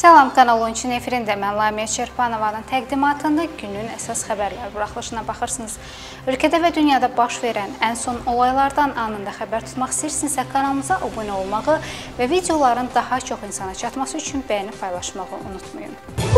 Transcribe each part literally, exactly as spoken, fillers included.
Salam, Kanal on üçün efirində mən Lamiyə Çerpanovanın təqdimatında günün əsas xəbərlər buraxılışına baxırsınız. Ölkədə və dünyada baş verən ən son olaylardan anında xəbər tutmaq istəyirsinizsə kanalımıza abunə olmağı və videoların daha çox insana çatması üçün bəyənib paylaşmağı unutmayın.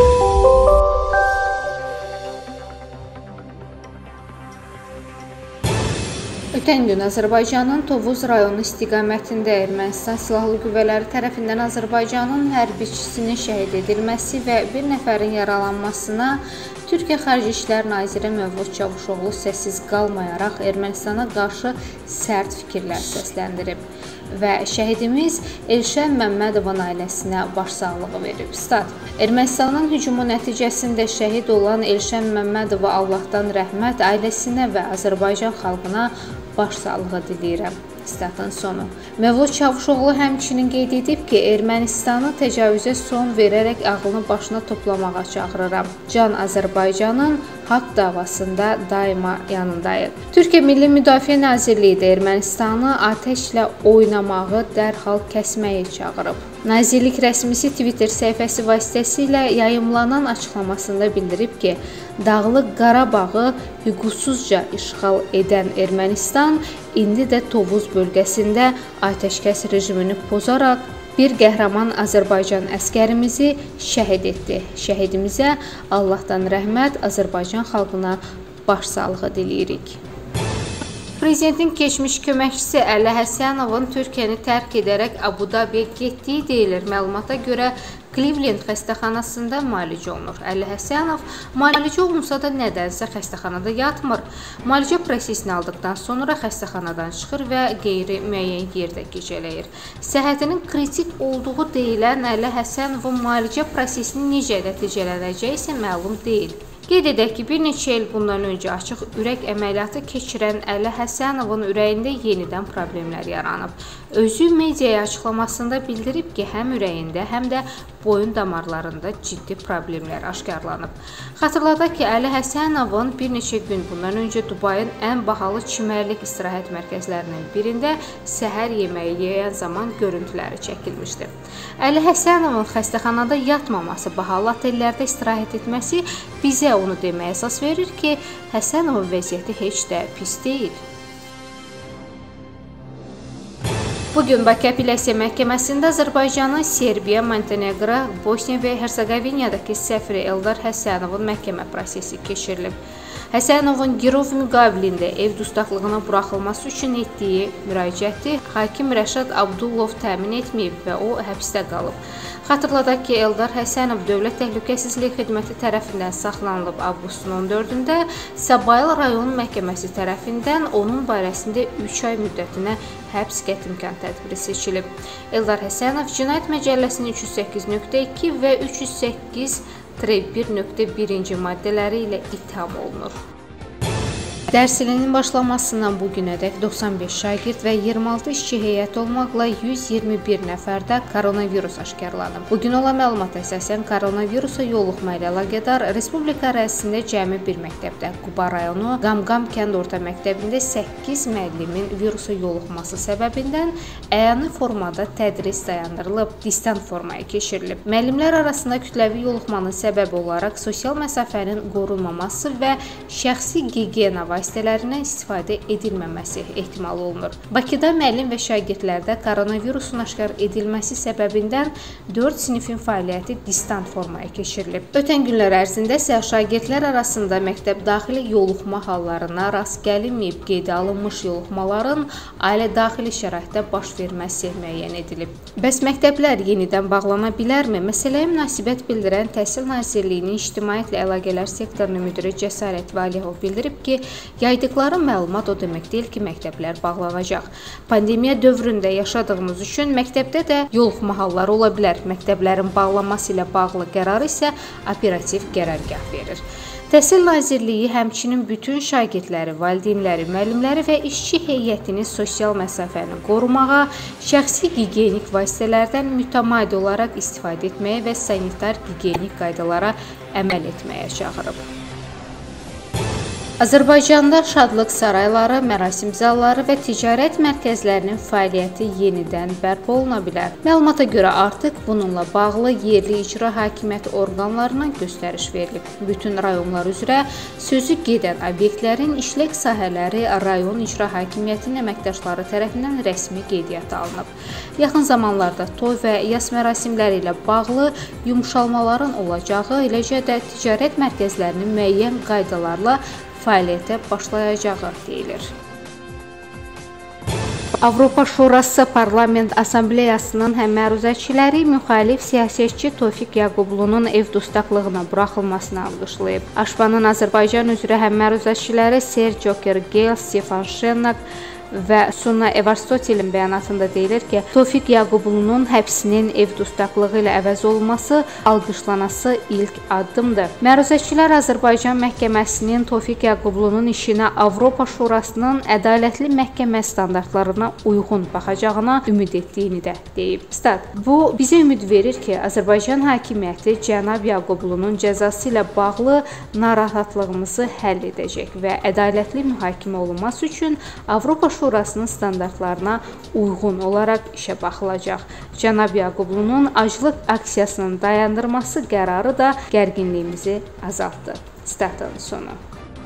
Ötən gün Azərbaycanın Tovuz rayonu istiqamətində Ermənistan silahlı qüvvələri tərəfindən Azərbaycanın hərbiçisinin şəhid edilməsi və bir nəfərin yaralanmasına Türkiyə Xarici İşlər Naziri Mövlud Çavuşoğlu səssiz qalmayaraq Ermənistana qarşı sərt fikirlər səsləndirib və şəhidimiz Elşən Məmmədovun ailəsinə başsağlığı verib. Stat: Ermənistanın hücumu nəticəsində şəhid olan Elşən Məmmədova Allahdan rəhmət, ailəsinə və Azərbaycan xalqına başsağlığı diləyirəm. Statın sonu. Mövlud Çavuşoğlu həmçinin qeyd edib ki, Ermənistanı təcavüzə son verərək ağlını başına toplamağa çağırıram. Can Azərbaycanın haqq davasında daima yanındayıq. Türkiyə Milli Müdafiə Nazirliyi də Ermənistanı atəşlə oynamağı dərhal kəsməyi çağırıb. Nazirlik rəsmisi Twitter səhifəsi vasitəsilə yayımlanan açıqlamasında bildirib ki, Dağlıq Qarabağı hüquqsuzca işğal edən Ermənistan indi də Tovuz bölgəsində atəşkəs rejimini pozaraq bir qəhrəman Azərbaycan əskərimizi şəhid etdi. Şəhidimizə Allahdan rəhmət, Azərbaycan xalqına başsağlığı diləyirik. Prezidentin keçmiş köməkçisi Əli Həsənovun Türkiyəni tərk edərək Abu-Dabiyə getdiyi deyilir. Məlumata görə Cleveland xəstəxanasında müalicə olunur. Əli Həsənov müalicə olunsa da nədənsə xəstəxanada yatmır. Müalicə prosesini aldıqdan sonra xəstəxanadan çıxır və qeyri-müəyyən yerdə gecələyir. Səhhətinin kritik olduğu deyilən Əli Həsənovun müalicə prosesinin necə nəticələnəcəyi isə məlum deyil. Qeyd edək ki, bir neçə il bundan öncə açıq ürək əməliyyatı keçirən Əli Həsənovun ürəyində yenidən problemlər yaranıb. Özü mediaya açıqlamasında bildirib ki, həm ürəyində, həm də boyun damarlarında ciddi problemlər aşkarlanıb. Xatırladaq ki, Əli Həsənovun bir neçə gün bundan öncə Dubayın ən bahalı çimərlik istirahət mərkəzlərinin birində səhər yeməyi yeyən zaman görüntüləri çəkilmişdi. Əli Həsənovun xəstəxanada yatmaması, bahalı otellərdə istirahət etməsi bizə onu deməyə əsas verir ki, Həsənovun vəziyyəti heç də pis deyil. Bugün Bakı Apellyasiya Məhkəməsində Azərbaycanın Serbiya, Montenegro, Bosniya və Hersegovinadakı səfiri Eldar Həsənovun məhkəmə prosesi keçirilib. Həsənovun girov müqabilində ev dustaqlığına buraxılması üçün etdiyi müraciəti hakim Rəşad Abdullov təmin etməyib və o həbsdə qalıb. Xatırladaq ki, Eldar Həsənov Dövlət Təhlükəsizlik Xidməti tərəfindən saxlanılıb avqustun on dördündə Sabayıl rayon məhkəməsi tərəfindən onun barəsində üç ay müddətinə həbs qətimkan tədbiri seçilib. Eldar Həsənov Cinayət Məcəlləsinin üç yüz səkkiz nöqtə iki və üç yüz səkkiz bir nöqtə birinci maddələri ilə ittiham olunur. Dərs ilinin başlamasından bugünədək doxsan beş şagird və iyirmi altı işçi heyəti olmaqla yüz iyirmi bir nəfərdə koronavirus aşkarlanıb. Bugün olan məlumata əsasən koronavirusa yoluxma ilə əlaqədar Respublika ərazisində cəmi bir məktəbdə, Quba rayonu Qamqam kənd orta məktəbində səkkiz müəllimin virusa yoluxması səbəbindən əyani formada tədris dayandırılıb, distant formaya keçirilib. Müəllimlər arasında kütləvi yoluxmanın səbəbi olaraq sosial məsafənin qorunmaması və şəxsi gigiyena vasitələrindən istifadə edilməməsi ehtimal olunur. Bakıda müəllim və şagirdlərdə koronavirusun aşkar edilməsi səbəbindən dörd sinifin fəaliyyəti distant formaya keçirilib. Ötən günlər ərzində isə şagirdlər arasında məktəb daxili yoluxma hallarına rast gəlinməyib, qeydə alınmış yoluxmaların ailə daxili şəraitdə baş verməsi müəyyən edilib. Bəs məktəblər yenidən bağlana bilərmi? Məsələyə münasibət bildirən Təhsil Nazirliyinin İctimaiyyətlə Əlaqələr sektorunun müdiri Cəsarət Valiyov bildirib ki, yaydıqları məlumat o demək deyil ki, məktəblər bağlanacaq. Pandemiya dövründə yaşadığımız üçün məktəbdə də yoluxma halları ola bilər. Məktəblərin bağlanması ilə bağlı qərar isə operativ qərargah verir. Təhsil Nazirliyi həmçinin bütün şagirdləri, valideynləri, müəllimləri və işçi heyətini sosial məsafəni qorumağa, şəxsi gigiyenik vasitələrdən mütəmadi olaraq istifadə etməyə və sanitar gigiyenik qaydalara əməl etməyə çağırıb. Azərbaycanda şadlıq sarayları, mərasim zalları və ticarət mərkəzlərinin fəaliyyəti yenidən bərpa oluna bilər. Məlumata görə artıq bununla bağlı yerli icra hakimiyyəti orqanlarına göstəriş verilib. Bütün rayonlar üzrə sözü gedən obyektlərin işlək sahələri rayon icra hakimiyyətinin əməkdaşları tərəfindən rəsmi qeydiyyata alınıb. Yaxın zamanlarda toy və yas mərasimləri ilə bağlı yumşalmaların olacağı, eləcə də ticarət mərkəzlərinin müəyyən qaydalarla fəaliyyətə başlayacağı deyilir. Avropa Şurası Parlament Assambleyasının həm məruzəçiləri müxalif siyasətçi Tofiq Yaqublu'nun ev dustaqlığına buraxılmasını alqışlayıb. Aşpanın Azərbaycan üzrə həm məruzəçiləri Sergio Kergel, Stefan Şennak və Sunna Evarstotelin bəyanatında deyilir ki, Tofiq Yaqublu'nun həbsinin ev dustaqlığı ilə əvəz olunması alqışlanası ilk addımdır. Məruzəçilər Azərbaycan məhkəməsinin Tofiq Yaqublu'nun işinə Avropa Şurasının ədalətli məhkəmə standartlarına uyğun baxacağına ümid etdiyini də deyib. Stat, bu bizə ümid verir ki, Azərbaycan hakimiyyəti cənab Yaqublu'nun cəzası ilə bağlı narahatlığımızı həll edəcək və ədalətli mühakimə olunması üçün Avropa Şurasının standartlarına uyğun olaraq işə baxılacaq. Cənab Yaqublu'nun aclıq aksiyasının dayandırması qərarı da gərginliyimizi azaltdı. Statın sonu.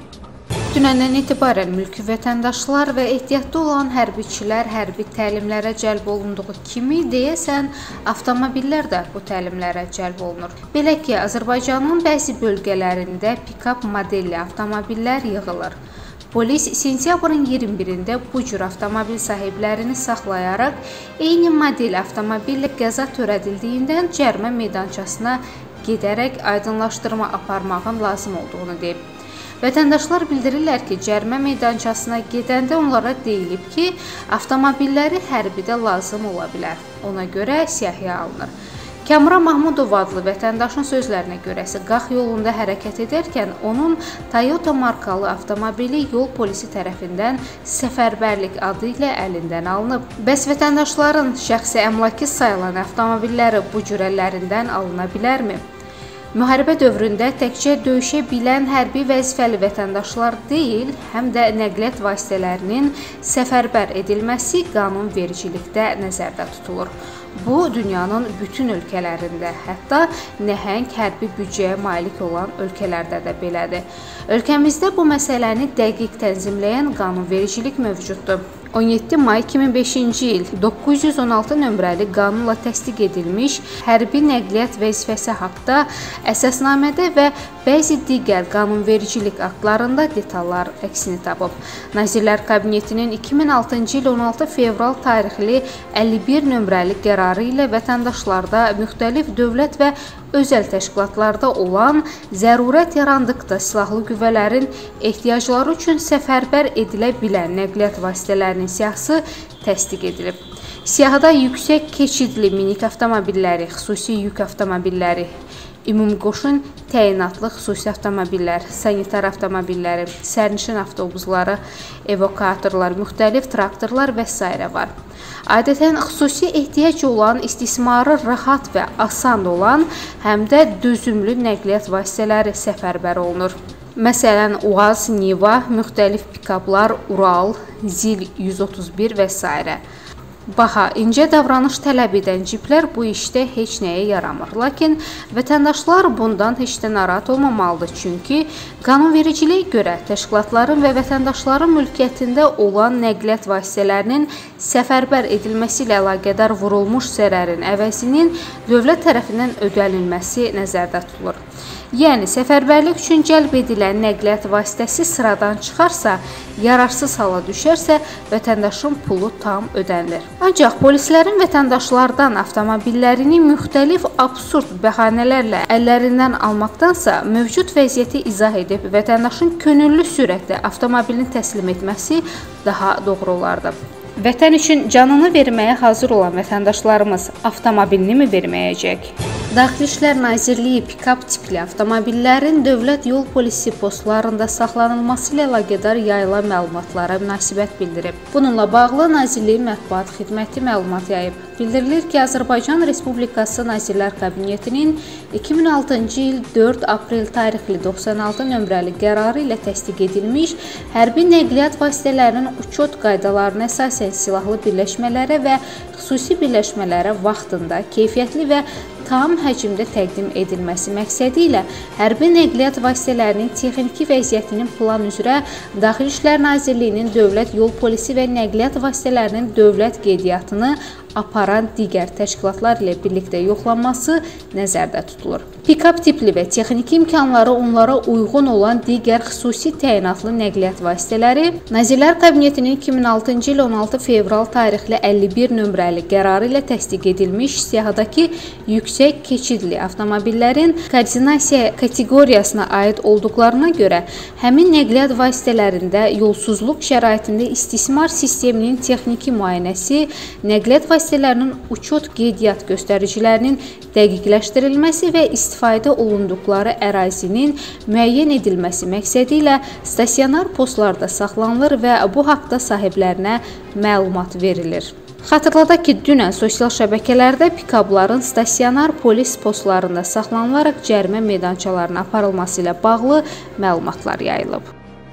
Dünəndən etibarən mülki vətəndaşlar və ehtiyatda olan hərbiçilər hərbi təlimlərə cəlb olunduğu kimi, deyəsən, avtomobillər də bu təlimlərə cəlb olunur. Belə ki, Azərbaycanın bəzi bölgələrində pikap modelli avtomobillər yığılır. Polis sentyabrın iyirmi birində bu cür avtomobil sahiblərini saxlayaraq eyni model avtomobillə qəza törədildiyindən cərimə meydançasına gedərək aydınlaşdırma aparmağın lazım olduğunu deyib. Vətəndaşlar bildirirlər ki, cərimə meydançasına gedəndə onlara deyilib ki, avtomobilləri hərbidə lazım ola bilər. Ona görə siyahıya alınır. Kəmran Mahmudov adlı vətəndaşın sözlərinə görəsə, Qax yolunda hərəkət edərkən onun Toyota markalı avtomobili yol polisi tərəfindən səfərbərlik adı ilə əlindən alınıb. Bəs vətəndaşların şəxsi əmlakı sayılan avtomobilləri bu cür əllərindən alına bilərmi? Müharibə dövründə təkcə döyüşə bilən hərbi vəzifəli vətəndaşlar deyil, həm də nəqliyyat vasitələrinin səfərbər edilməsi qanunvericilikdə nəzərdə tutulur. Bu, dünyanın bütün ölkələrində, hətta nəhəng hərbi büdcəyə malik olan ölkələrdə də belədir. Ölkəmizdə bu məsələni dəqiq tənzimləyən qanunvericilik mövcuddur. on yeddi may iki min beşinci il doqquz yüz on altı nömrəli qanunla təsdiq edilmiş hərbi nəqliyyat vəzifəsi haqqında əsasnamədə və bəzi digər qanunvericilik aktlarında detallar əksini tapıb. Nazirlər Kabinetinin iki min altıncı il on altı fevral tarixli əlli bir nömrəli qərarı ilə vətəndaşlarda müxtəlif dövlət və özəl təşkilatlarda olan zərurət yarandıqda silahlı qüvvələrin ehtiyacları üçün səfərbər edilə bilən nəqliyyat vasitələrinin siyahısı təsdiq edilib. Siyahıda yüksək keçidli minik avtomobilləri, xüsusi yük avtomobilləri, ümumqoşun təyinatlı xüsusi avtomobillər, sanitar avtomobilləri, sərnişin avtobusları, evakuatorlar, müxtəlif traktorlar və s. var. Adətən xüsusi ehtiyac olan, istismarı rahat və asan olan, həm də dözümlü nəqliyyat vasitələri səfərbər olunur. Məsələn, UAZ, Niva, müxtəlif pikaplar, Ural, Zil yüz otuz bir və s. Baha, incə davranış tələb edən ciplər bu işdə heç nəyə yaramır. Lakin vətəndaşlar bundan heç də narahat olmamalıdır. Çünki qanunvericiliyə görə təşkilatların və vətəndaşların mülkiyyətində olan nəqliyyat vasitələrinin səfərbər edilməsi ilə əlaqədar vurulmuş zərərin əvəzinin dövlət tərəfindən ödənilməsi nəzərdə tutulur. Yəni, səfərbərlik üçün cəlb edilən nəqliyyat vasitəsi sıradan çıxarsa, yararsız hala düşərsə, vətəndaşın pulu tam ödənilir. Ancaq polislərin vətəndaşlardan avtomobillərini müxtəlif absurd bəhanələrlə əllərindən almaqdansa, mövcud vəziyyəti izah edib vətəndaşın könüllü sürətlə avtomobilini təslim etməsi daha doğru olardı. Vətən üçün canını verməyə hazır olan vətəndaşlarımız avtomobilini mi verməyəcək? Daxili İşlər Nazirliyi pikap tipli avtomobillərin dövlət yol polisi postlarında saxlanılması ilə əlaqədar yayılan məlumatlara münasibət bildirib. Bununla bağlı Nazirliyin mətbuat xidməti məlumat yayıb. Bildirilir ki, Azərbaycan Respublikası Nazirlər Kabinetinin iki min altıncı il dörd aprel tarixli doxsan altı nömrəli qərarı ilə təsdiq edilmiş hərbi nəqliyyat vasitələrinin uçot qaydalarına əsasən silahlı birləşmələrə və xüsusi birləşmələrə vaxtında, keyfiyyətli və tam həcmdə təqdim edilməsi məqsədi ilə hərbi nəqliyyat vasitələrinin texniki vəziyyətinin plan üzrə Daxili İşlər Nazirliyinin Dövlət Yol Polisi və Nəqliyyat Vasitələrinin dövlət qeydiyyatını aparan digər təşkilatlar ilə birlikdə yoxlanması nəzərdə tutulur. Pikap tipli və texniki imkanları onlara uyğun olan digər xüsusi təyinatlı nəqliyyat vasitələri Nazirlər Kabinetinin iki min altıncı il on altı fevral tarixli əlli bir nömrəli qərarı ilə təsdiq edilmiş siyahıdakı yüksək keçidli avtomobillərin koordinasiya kateqoriyasına aid olduqlarına görə həmin nəqliyyat vasitələrində yolsuzluq şəraitində istismar sisteminin texniki müayinəsi, nəqliyyat vasitələrinin uçot qeydiyyat göstəricilərinin dəqiqləşdirilməsi və istifadə olunduqları ərazinin müəyyən edilməsi məqsədi ilə stasionar postlarda saxlanılır və bu haqda sahiblərinə məlumat verilir. Xatırladaq ki, dünən sosial şəbəkələrdə pikabların stasionar polis postlarında saxlanılaraq cərimə meydançalarına aparılması ilə bağlı məlumatlar yayılıb.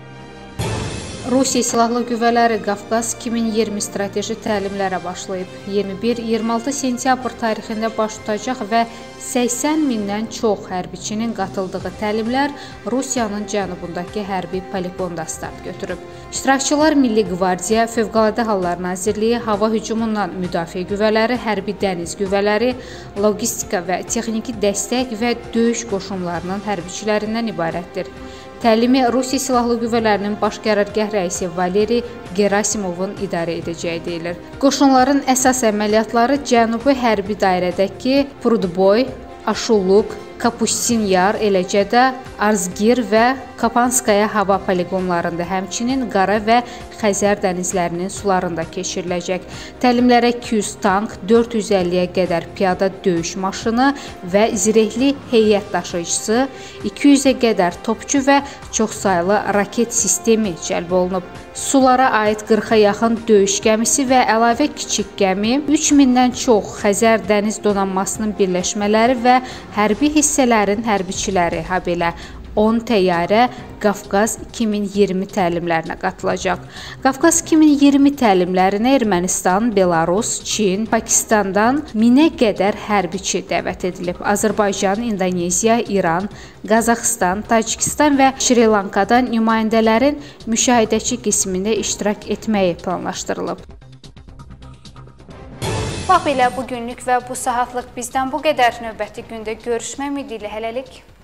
Rusiya Silahlı Qüvvələri Qafqaz iki min iyirmi strateji təlimlərə başlayıb. iyirmi bir iyirmi altı sentyabr tarixində baş tutacaq və səksən mindən çox hərbiçinin qatıldığı təlimlər Rusiyanın cənubundakı hərbi poligonda start götürüb. İştirakçılar Milli Qvardiya, Fövqəladə Hallar Nazirliyi, hava hücumundan müdafiə qüvvələri, hərbi dəniz qüvvələri, logistika və texniki dəstək və döyüş qoşunlarının hərbiçilərindən ibarətdir. Təlimi Rusiya Silahlı Qüvvələrinin baş qərargah rəisi Valeri Gerasimovun idarə edəcəyi deyilir. Qoşunların əsas əməliyyatları Cənubi hərbi dairədəki Prudboy, Aşuluk, Kapustin Yar, eləcə də Arzgir və Kapanskaya hava poligonlarında, həmçinin Qara və Xəzər dənizlərinin sularında keçiriləcək. Təlimlərə iki yüz tank, dörd yüz əlliyə qədər piyada döyüş maşını və zirehli heyət daşıyıcısı, iki yüzə qədər topçu və çoxsaylı raket sistemi cəlb olunub. Sulara aid qırxa yaxın döyüş gəmisi və əlavə kiçik gəmi, üç mindən çox Xəzər dəniz donanmasının birləşmələri və hərbi hissələrin hərbiçiləri, habelə on təyyarə Qafqaz iki min iyirmi təlimlərinə qatılacaq. Qafqaz iki min iyirmi təlimlərinə Ermənistan, Belarus, Çin, Pakistandan minə qədər hərbiçi dəvət edilib. Azərbaycan, İndoneziya, İran, Qazaxıstan, Tacikistan və Şri Lankadan nümayəndələrin müşahidəçi qismində iştirak etməyi planlaşdırılıb. Bax belə bugünlük və bu saatlıq bizdən bu qədər. Növbəti gündə görüşmək ümidi ilə hələlik.